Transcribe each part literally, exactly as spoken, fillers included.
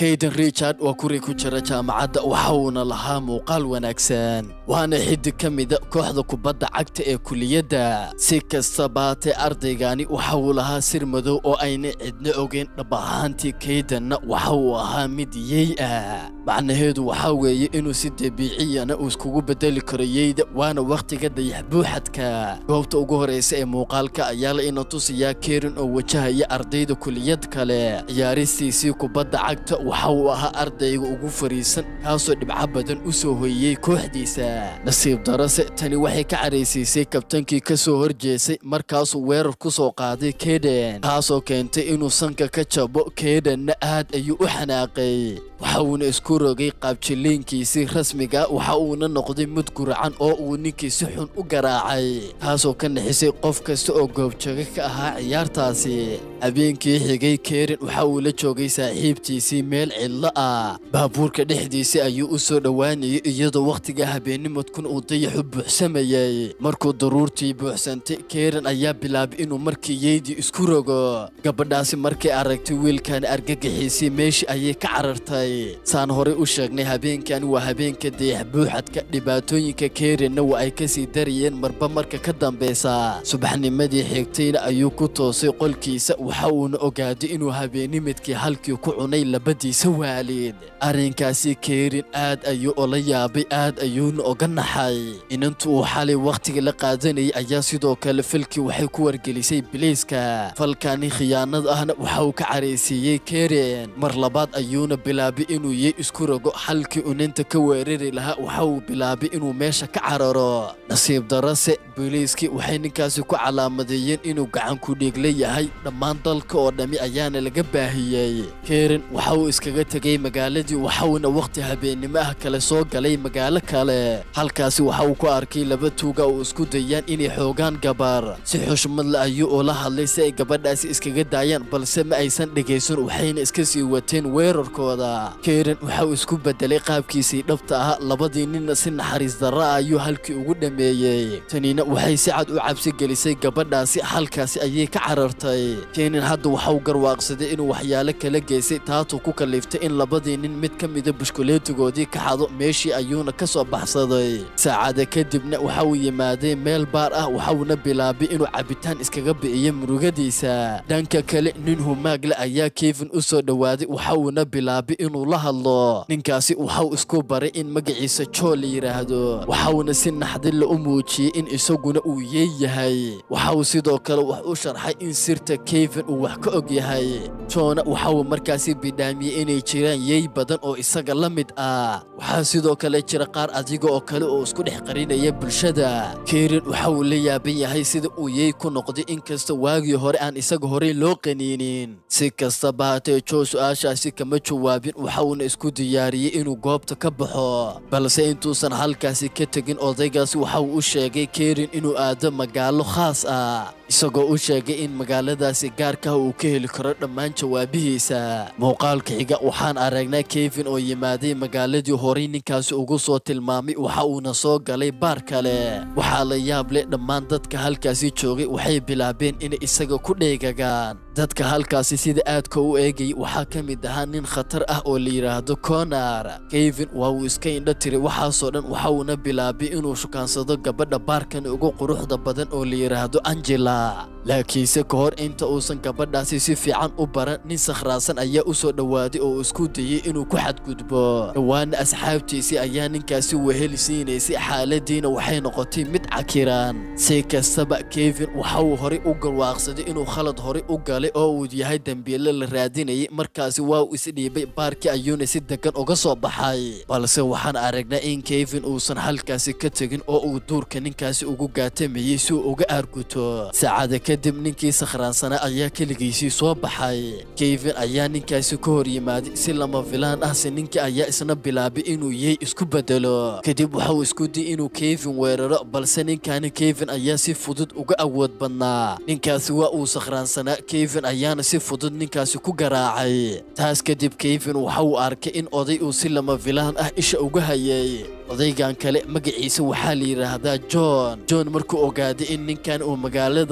كيدن ريتشارد وكوري كوجرا جامعada waxauna lahaa muuqaal wanaagsan waana xiddig kamida kooxda kubadda cagta ee kuliyada si kastaba te ardaygani waxa uu lahaa sir madow oo ayna cidna ogeyn dhabahantii Kaydenna waxa uu ahaa mid yey ah macnaheedu waxa weeye inuu si dabiiciyana uu iskugu bedeli karo yeyda waana waqtiga dayax buuxadka goobta ugu horeysa ee muuqaalka ayaa la inoo tusiyaa Karen oo wajahaya ardayda kuliyad kale ciyaaristiisii kubadda cagta waxa uu ahaa ardayga ugu fariisan kaasoo dhibco badan u soo hoyay kooxdiisa nasiib darase tani waxay ka careysiisay kabtankii ka soo horjeesay markaasuu weerar ku soo qaaday Kayden taasoo keentay inuu sanka ka jabo Kaydenna aad ayuu u xanaaqay waxa uuna isku rogay qaabjiliinkiisii rasmiga waxa uuna noqday mid guracan oo uu ninkii si xun u garaacay taasoo ka naxisay qof kasta oo goobjooga ka ahaa ciyaartaasi habeenkii xigay Karen waxa uu la joogay saaxiibtiisii meel cidlo ah baabuurka dhexdiisa ayuu u soo dhawaanayay iyadoo waqtiga habeennimadkuna uu dayaxu buuxsamayay markuu daruurtii buuxsantay Karen ayaa bilaabay inuu markii yeedii isku rogo gabadhaasi markay aragtay wiilkan argagaxiisii meeshii ayay ka carartay saan hore u sheegnay habeenkan waa habeenka dayax buuxadka dhibaatooyinka Karenna waa ay ka sii darayeen marba marka ka dambeysa subaxnimadii xigtayna ayuu ku toosay qolkiisa waxa uuna ogaaday inuu habeennimadkii halkii ku cunay labadiisa waalid arrinkaasi Karen aad ayuu ola yaabay aad ayuuna oga naxay inantu uu xalay waqtiga la qaadanayay ayaa sidoo kale falkii waxay ku wargelisay biliiska falkani khiyaanad ahna waxa uu ka careysiiyey Karen mar labaad ayuuna bilaabay inuu yey isku rogo halkii unanta ka weerari lahaa waxa uu bilaabay inuu meesha ka cararo nasiib darase biliiskii waxay ninkaasi ku calaamadeeyeen inuu gacan ku dhiigla yahay dhammaan dalka oo dhami ayaana laga baahiyey Karen waxa uu iskaga tegay magaaladii waxa uuna waqti habeennimo ah kale soo galay magaalo kale halkaasi waxa uu ku arkay laba tuuga oo isku dayaan inay xoogaan gabar si xushmad la ayuu oo la hadlay si ay gabadhaasi iskaga daayaan balse ma aysan dhageysan waxayna iska sii wateen weerarkooda Karen waxa uu isku bedelay qaabkiisii dhabta ah labadii ninna si naxariis darro ayuu halkii ugu dhameeyay tanina waxay si cad u cabsi gelisay gabadhaasi halkaasi ayay ka carartay Karen hadda waxa uu garwaaqsaday inuu waxyaalo kala geysay taatu ku kaliftay in labadii nin mid ka mid ah bushkuleetigoodii ka xado meeshii ayuuna ka soo baxsaday saacada kadibna waxa uu yimaaday meel baar ah waxa uuna bilaabay inuu cabitaan iskaga bi'iyo murugadiisa dhanka kale nin humaagle ayaa Kevin u soo dhawaaday waxa uuna bilaabay inuu la hadlo ninkaasi waxa uu isku baray in magaciisa Joe la yiraahdo waxa uuna si naxdin la u muujiyay in isaguna uu yeeyahay waxa uu sidoo kale wax u sharxay in sirta Kevin uu wax ka og yahay Joe waxa uu markaasi bidhaamiyay inay jiraan yey badan oo isaga la mid ah waxa sidoo kale jira qaar adiga oo kale oo isku dhex qarinaya bulshada Karen waxa uu la yaaban yahay sida uu yey ku noqday inkasta waagii hore aan isaga hore loo qaniinin si kastaba haatee Joe su'aashaasi kama jawaabin waxa uuna isku diyaariyay inuu goobta ka baxo balse intuusan halkaasi ka tegin odaygaasi waxa uu u sheegay Karen inuu aado magaalo khaas ah isagoo u sheegay in magaaladaasi gaarka uu ka heli karo dhammaan jawaabihiisa muuqaalka xiga waxaan aragnaa Kevin oo yimaaday magaaladii hore ninkaasi ugu soo tilmaamay waxa uuna soo galay baar kale waxaa la yaab leh dhammaan dadka halkaasi joogay waxay bilaabeen inay isaga ku dheegagaan dadka halkaasi sida aadka u eegay waxaa ka mid ahaa nin khatar ah oo la yiraahdo Connor Kevin waa uu iska indho tiray waxaasoo dhan waxa uuna bilaabay inuu shukaansado gabadha baarkan ugu quruxda badan oo la yiraahdo Angela laakiinse ka hor inta uusan gabadhaasi si fiican u baran nin sakhraasan ayaa u soo dhawaaday oo isku dayay inuu ku xadgudbo dhawaana asxaabtiisii ayaa ninkaasi wehel siinaysay xaaladiina waxay noqotay mid cakiran si kastaba Kevin waxa uu hore u garwaaqsaday inuu khalad hore u galay oo uu yahay dambiile la raadinayay markaasi waa uu isdhiibay baarkii ayuuna si degan uga soo baxay balse waxaan aragnaa in Kevin uusan halkaasi ka tegin oo uu duurka ninkaasi ugu gaatamayay si uu uga aarguto saacada kadib ninkii sakhraansanaa ayaa keligiisii soo baxay Kevin ayaa ninkaasi ka hor yimaaday si lama filaan ah si ninkii ayaa isna bilaabay inuu yey isku bedelo kadib waxa uu isku dayay inuu Kevin weeraro balse ninkani Kevin ayaa si fudud uga awood badnaa ninkaasi waa uu sakhraansanaa Kevin ayaana si fudud ninkaasi ku garaacay taas kadib Kevin waxa uu arkay in oday uu si lama filaan ah isha uga hayay odaygan kale magaciisa waxaa la yiraahdaa John John markuu ogaaday in ninkan uu magaalada qariib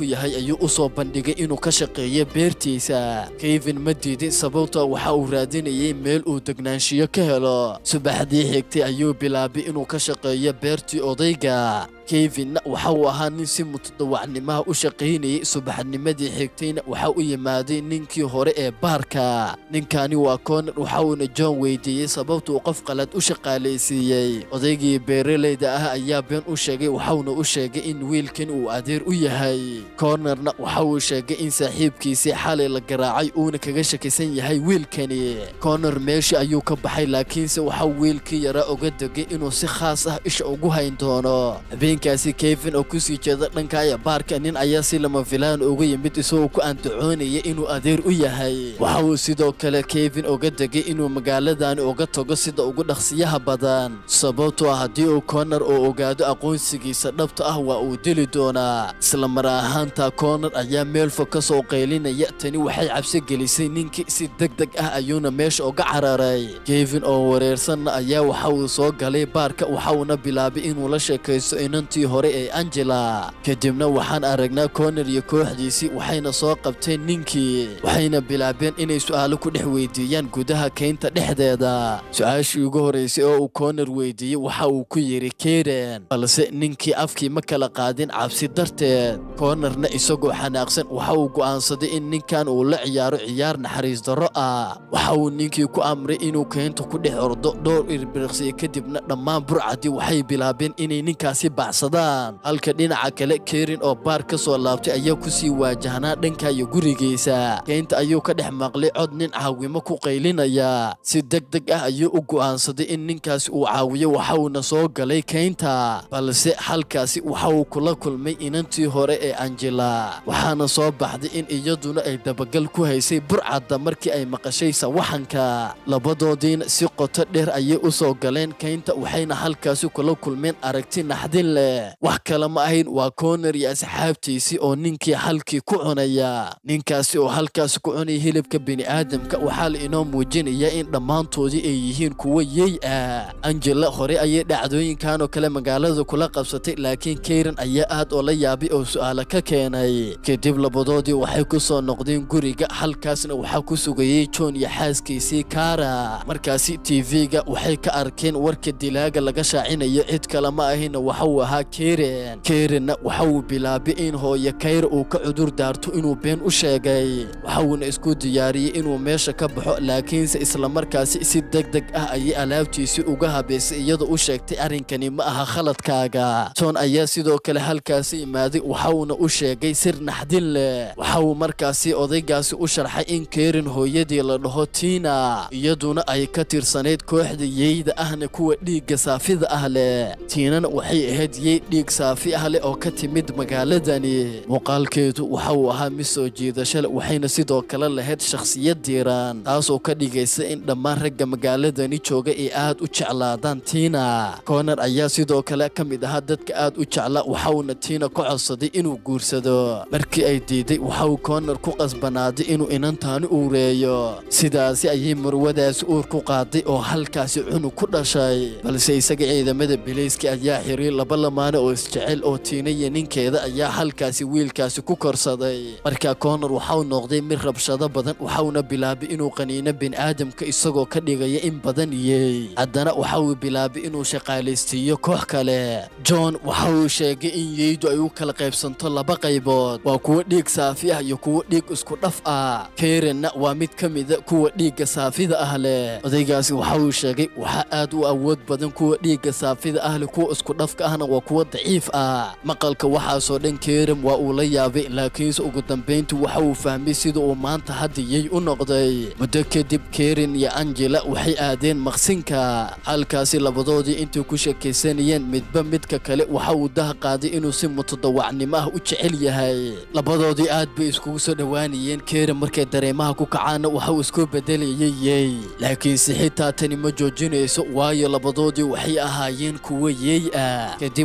ku yahay ayuu u soo bandhigay inuu ka shaqeeyo beertiisa. Kevin ma diidin sababtoo waxa uu raadinayay meel uu degnaanshiyo ka helo. subaxdii xigtay ayuu bilaabay inuu ka shaqeeyo beertii odayga. Kevinna waxa uu ahaa nin si mutadawacnimaha u shaqaynayay. subaxnimadii xigtayna waxa u yimaaday ninkii hore ee baarka. ninkani waa Connor, waxa uuna John weydiiyey sababtuu qof qalad u shaqaalaysiiyey. odaygii beeraleyda ah ayaa been u sheegay, waxauna u sheegay in wiilkan uu adeer u yahay. Connorna waxa uu sheegay in saaxiibkiisii xalay la garaacay uuna kaga shakisan yahay wiilkani. Connor meeshii ayuu ka baxay, laakiinse waxa wiilkii yaraa oga degay inuu si khaas ah isha ugu hayn doono. habeenkaasi Kevin oo kusii jeeda dhanka baarka, nin ayaa si lama filaan uga yimid isagoo ku andacoonaya inuu adeer u yahay. waxa uu sidoo kale Kevin oga degay inuu magaaladan uga tago sida ugu dhaqsiyaha badan, sababtoo haddii uu Connor oo ogaado aqoonsigiisa dhabta ah waa uu dili doonaa. isla mar ahaanta Connor ayaa meel fog ka soo qaylinaya. tani waxay cabsi gelisay ninkii, si degdeg ah ayuuna meesha uga cararay. Kevin oo wareersanna ayaa waxa uu soo galay baarka, waxa uuna bilaabay inuu la sheekaysto inantii hore ee Angela. kadibna waxaan aragnaa Connor iyo kooxdiisii waxayna soo qabteen ninkii, waxayna bilaabeen inay su'aalo ku dhex weydiiyaan gudaha keynta dhexdeeda. su-aashii ugu horeysay oo uu Connor weydiiyey waxa uu ku yidhi Karen, balse ninkii afkii ma kala qaadin cabsi darteed. Connorna isagoo xanaaqsan waxa uu go'aansaday in ninkan uu la ciyaaro ciyaar naxariis darro ah. waxa uu ninkii ku amray inuu keynta ku dhex ordo dhowr ilbiriqsi, kadibna dhammaan burcadii waxay bilaabeen inay ninkaasi baxsadaan. halka dhinaca kale Karen oo baar ka soo laabtay ayaa ku sii waajahnaa dhanka iyo gurigiisa. keynta ayuu ka dhex maqlay cod nin caawimo ku qaylinaya. si degdeg ah ayuu u go'aansaday in ninkaasi uu caawiyo. waxa uuna soo galay keynta, balse halkaasi waxa uu kula kulmay inantii hore ee Angela. waxaana soo baxday in iyaduna ay dabagal ku haysay burcadda markii ay maqashay sawaxanka. labadoodiina si qoto dheer ayay u soo galeen keynta, waxayna halkaasi kula kulmeen aragti naxdin leh. wax kale ma ahayn waa Connor iyo asxaabtiisii oo ninkii halkii ku cunaya. ninkaasi oo halkaasi ku cunaya hilibka bini'aadamka waxaa la inoo muujinayaa in dhammaantoodii ay yihiin kuwo yey ah. Angela hore ayay dhacdooyinkan oo kale magaalada kula qabsatay, laakiin Karen ayaa aad oo la yaabay oo su'aalo ka keenay. kadib labadoodii waxay ku soo noqdeen guriga, halkaasna waxaa ku sugayay John iyo xaaskiisii Kara. markaasi T V-ga waxay ka arkeen warka dilaaga laga shaacinayo, cid kale ma ahayna waxa uu ahaa Karen. Karenna waxa uu bilaabay in hooyo Kayr uu ka cudur daarto inuu been u sheegay. waxa uuna isku diyaariyey inuu meesha ka baxo, laakiinse isla markaasi si degdeg ah ayay alaabtiisii uga habeysay iyadoo u sheegtay arrinkani ma aha khaladkaaga. John ayaa sidoo kale halkaasi imaaday, waxa uuna u sheegay sir naxdin leh. waxa uu markaasi odaygaasi u sharxay in Karen hooyadii la dhaho Tina, iyaduna ay ka tirsanayd kooxda yeyda ahna kuwa dhiigga saafida ah leh. Tinana waxay ahayd yey dhiig saafi ah leh oo ka timid magaaladani. muuqaalkeedu waxa uu ahaa mid soo jiidasho leh, waxayna sidoo kale lahayd shakhsiyad diiran, taasoo ka dhigaysa in dhammaan ragga magaaladani jooga ay aad u jeclaadaan Tina. Connor ayaa sidoo kale ka mid ahaa dadka aad u jeclaa, waxa uuna Tina ka codsaday inuu guursado. markii ay diiday waxa uu Connor ku qasbanaaday inuu inantaani uureeyo. sidaasi ayay marwadaasi uur ku qaaday oo halkaasi cunug ku dhashay, balse isaga ciidamada bilayska ayaa xiray laba lamaane oo isjecel oo Tina iyo ninkeeda ayaa halkaasi wiilkaasi ku korsaday. markaa Connor waxa uu noqday mid rabshado badan, waxa uuna bilaabay inuu qaniino bini'aadamka isagoo ka dhigaya in badan yey. haddana waxa uu bilaabay inuu shaqaalaysiiyo koox kale. John waxa uu sheegay in yeydu ay u kala qaybsanto laba qaybood, waa kuwa dhiig saafi ah iyo kuwa dhiig isku dhaf ah. Karenna waa mid ka mida kuwa dhiigga saafida ah leh. odaygaasi waxa uu sheegay waxa aad u awood badan kuwa dhiigga saafida ah leh, kuwa isku dhafka ahna waa kuwa daciif ah. maqalka waxaasoo dhan Karen waa uu la yaabay, laakiinse ugu dambayntii waxa uu fahmay sida uu maanta hadda yey u noqday. muddo kadib Karen iyo Angela waxay aadeen maqsinka. halkaasi labadoodii intay ku sheekaysanayeen midba midka kale waxa uu daha qaaday inuu si mutadawacnimo ah u jecel yahay. labadoodii aad bay iskugu soo dhowaanayeen. Karen markay dareemaha ku kacaana waxa uu isku bedelayay yey, laakiinse xitaa tani ma joojinayso, waayo labadoodii waxay ahaayeen kuwo yey ah. kadib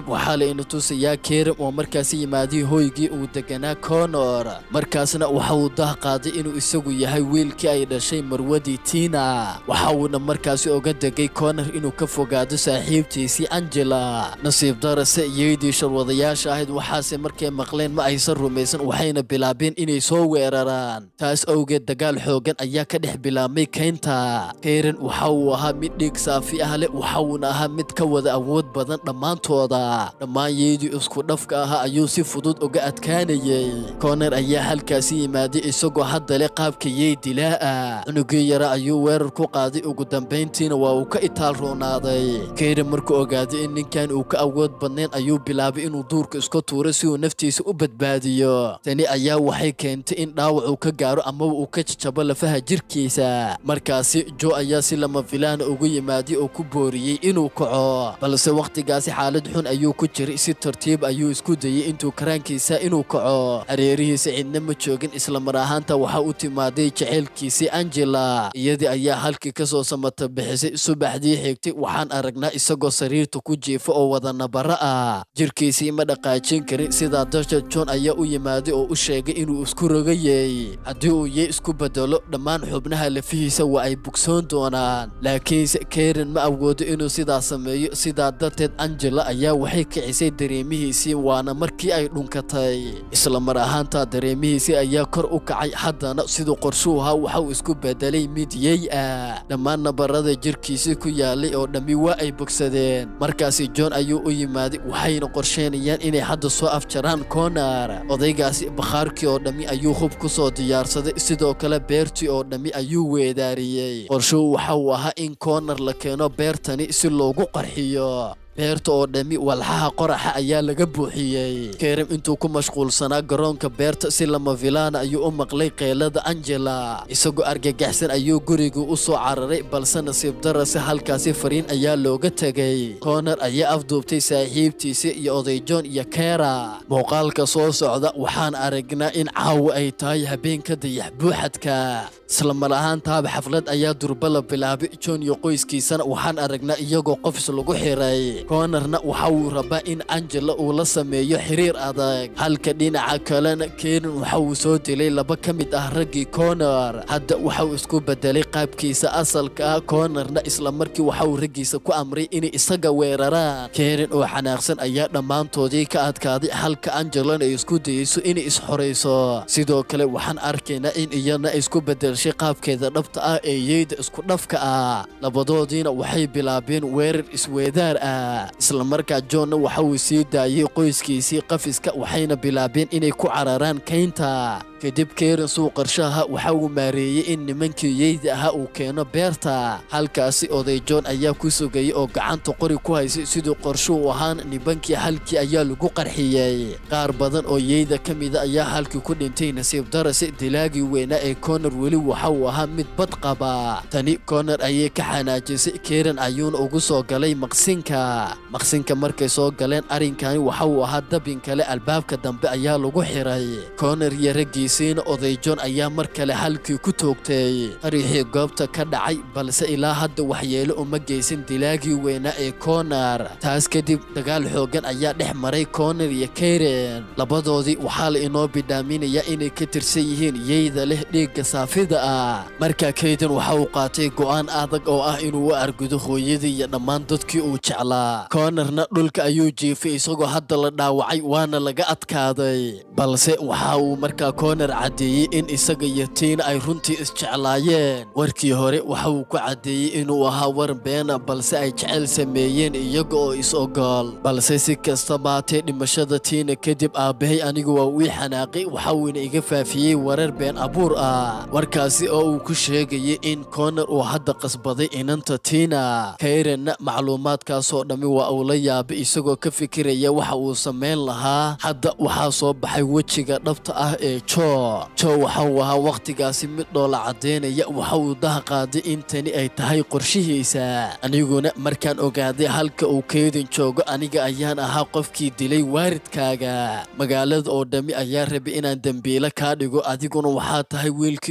kadib waxaa la ina tusayaa Karen oo markaasi yimaadii hoygii uu deganaa Connor markaasna waxa uu dah qaaday inuu isagu yahay wiilkii ay dhashay marwadii Tina waxa uuna markaasi oga degay Connor inuu ka fogaado saaxiibtiisii Angela nasiib darase iyadii sharwadayaasha ahayd waxaase markay maqleen ma aysan rumaysan waxayna bilaabeen inay soo weeraraan taas awgeed dagaal xoogan ayaa ka dhex bilaabmay keynta Karen waxa uu ahaa mid dhiig saafi ah leh waxa uuna ahaa mid ka wada awood badan dhammaantooda dhammaan iyadii isku dhafka ahaa ayuu si fudud uga adkaanayay Connor ayaa halkaasi yimaaday isagoo hadda leh qaabka yey dilaa cunugii yara ayuu weerar ku qaaday ugu dambayntiina waa uu ka itaal roonaaday Karen markuu ogaaday in ninkan uu ka awood badnayn ayuu bilaabay inuu duurka iska tuuro si uu naftiisa u badbaadiyo tani ayaa waxay keentay in dhaawac uu ka gaaro ama uu ka jajabo lafaha jirkiisa markaasi Joe ayaa si lama filaan ugu yimaaday oo ku booriyay inuu kaco balse waqtigaasi xaalad xun ayuu ku jiray si tartiib ayuu isku dayay intuu karaankiisa inuu kaco hareerihiisa cidna ma joogin isla mar ahaanta waxa uu timaaday jaceylkiisii Angela iyadii ayaa halkii ka soo samata bixisay subaxdii xigtay waxaan aragnaa isagoo sariirta ku jiifa oo wada nabara ah jirkiisii ma dhaqaajin karin sidaa darteed John ayaa u yimaaday oo u sheegay inuu isku rogayay haddii uu yey isku bedelo dhammaan xubnaha lafihiisa waa ay bugsoon doonaan laakiinse Karen ma awoodo inuu sidaa sameeyo sidaa darteed Angela ayaa waxay kicisay dareemihiisii waana markii ay dhunkatay isla mar ahaanta dareemihiisii ayaa kor u kacay haddana siduu qorshuhu ahaa waxa uu isku bedelay mid yey ah dhammaan nabarada jirkiisii ku yaalay oo dhammi waa ay bogsadeen markaasi John ayuu u yimaaday waxayna qorsheynayaan inay hadda soo afjaraan Connor odaygaasi bakhaarkii oo dhammi ayuu hub ku soo diyaarsaday sidoo kale beertii oo dhammi ayuu weedaariyey qorshuhu waxa uu ahaa in Connor la keeno beertani si loogu qarxiyo beerta oo dhammi walxaha qoraxa ayaa laga buuxiyey Karen intuu ku mashquulsanaa garoonka beerta si lama filaan ayuu u maqlay qeylada Angela isagoo argagaxsan ayuu guriga u soo cararay balse nasiib darase halkaasi fariin ayaa looga tagay Connor ayaa afduubtay saaxiibtiisa iyo oday John iyo Kara muuqaalka soo socda waxaan aragnaa in caawa ay tahay habeenka dayax buuxadka isla mar ahaantaaba xaflad ayaa durba la bilaabay John iyo qoyskiisana waxaan aragnaa iyagoo qofis lagu xiray Connorna waxa uu rabaa in Angela uu la sameeyo xiriir adag halka dhinaca kalena Karen waxa uu soo dilay laba ka mid ah raggii Connor hadda waxa uu isku bedelay qaabkiisa asalka ah Connorna isla markii waxa uu raggiisa ku amray inay isaga weeraraan Karen oo xanaaqsan ayaa dhammaantoodii ka adkaaday halka Angela ay isku dayayso inay isxoreyso sidoo kale waxaan arkaynaa in iyana isku bedelshay qaabkeeda dhabta ah ee yeyda isku dhafka ah labadoodiina waxay bilaabeen weerar isweedaar ah isla markaa John waxa uu sii daayay qoyskiisii qafiska waxayna bilaabeen inay ku cararaan keynta kadib Karen suu qarshaha waxa uu maareeyay in nimankii yeyda ahaa uu keeno beerta halkaasi oday John ayaa ku sugayay oo gacanta qori ku haysay sidoo qorshuhu ahaan nimankii halkii ayaa lagu qarxiyay qaar badan oo yeyda ka mid ah ayaa halkii ku dhintay nasiib darase dilaagii weynaa ee Connor weli waxa uu ahaa mid bad qaba tani Connor ayay ka xanaajisay Karen ayuuna ugu soo galay maqsinka maqsinka markay soo galeen arinkani waxa uu ahaa dabin kale albaabka dambe ayaa lagu xiray Connor iyo raggiisiina oday John ayaa mar kale halkii ku toogtay qarixii goobta ka dhacay balse ilaa hadda waxyeelo uma geysan dilaagii weynaa ee Connor taas kadib dagaal xoogan ayaa dhex maray Connor iyo Karen labadoodii waxaa la inoo bidhaaminayaa inay ka tirsan yihiin yeyda leh dhiigga saafida ah markaa Karen waxa uu qaatay go'aan adag oo ah inuu u argudo hooyadii iyo dhammaan dadkii uu jeclaa Connorna dhulka ayuu jiifay isagoo hadda la dhaawacay waana laga adkaaday balse waxa uu markaa Connor cadeeyay in isaga iyo Tina ay runtii isjeclaayeen warkii hore waxa uu ku cadeeyay inuu ahaa war been balse ay jecel sameeyeen iyaga oo is ogol balse si kastaba haatee dhimashada Tina kadib aabahay anigu waa uu xanaaqay waxa uu iga faafiyay warar been abuur ah warkaasi oo uu ku sheegay in Connor uu hadda qasbaday inanta Tina Karenna macluumaadkaas oo dhami waa uu la yaabay isagoo ka fikiraya waxa uu sameyn lahaa hadda waxa soo baxay wajiga dhabta ah ee Joe Joe waxa uu ahaa waqtigaasi mid dhoola cadeynaya waxa uu dah qaaday in tani ay tahay qorshihiisa aniguna markaan ogaaday halka uu Karen joogo aniga ayaan ahaa qofkii dilay waaridkaaga magaalada oo dhami ayaa rabay inaan dambiile ka dhigo adiguna waxa tahay wiilkii uu dhalay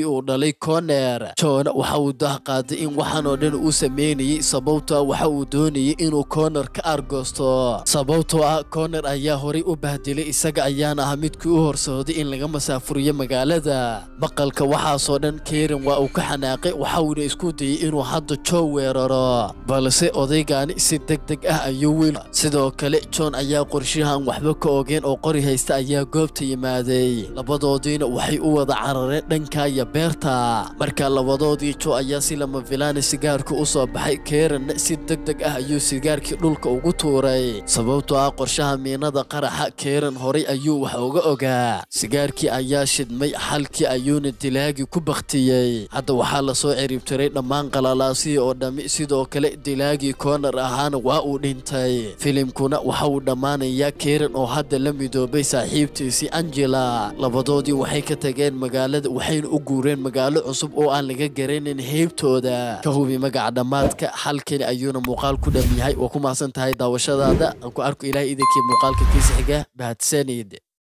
galay Connor. John waxa uu dah qaaday in waxaan oo dhan uu sameynayay sababtoo waxa uu doonayay inuu Connor ka argoosto. Sababtoo ah Connor ayaa horay u bahdilay isaga ayaana ah midkii u horsooday in laga masaafuriyo magaalada. Maqalka waxaasoo dhan Karen waa uu ka xanaaqay waxa uuna isku dayay inuu hadda Joe weeraro, balse odaygaani si degdeg ah ayuu wiil. Sidoo kale John ayaa qorshahan waxba ka ogeen oo qori haysta ayaa goobta yimaaday. Labadoodiina waxay u wada carareen dhanka iyo beerta. Marka labadoodii Joe ayaa si lama filaan sigaarka u soo baxay, Karen si degdeg ah ayuu sigaarkii dhulka ugu tuuray. Sababtoo ah qorshaha miinada qaraxa Karen horay ayuu wax uga ogaa. Sigaarkii ayaa shidmay halkii ayuuna dilaagii ku baktiyay. Hadda waxaa la soo ciribtiray dhammaan qalalaasii oo dhami, sidoo kale dilaagii Connor ahaana waa uu dhintay. Filimkuna waxa uu dhammaanayaa Karen oo hadda la midoobay saaxiibtiisii Angela. Labadoodii waxay ka tageen magaalada waxayna u guureen magaalo cusub oo aan laga garanayn heybtooda. Ka hubi magaca dhamaadka halkani ayuuna muuqaal ku dham yahay. waa ku mahadsan tahay daawashadaada. aan ku arko ilaahay idinkii muuqaalka kiisa xiga. mahadsanid.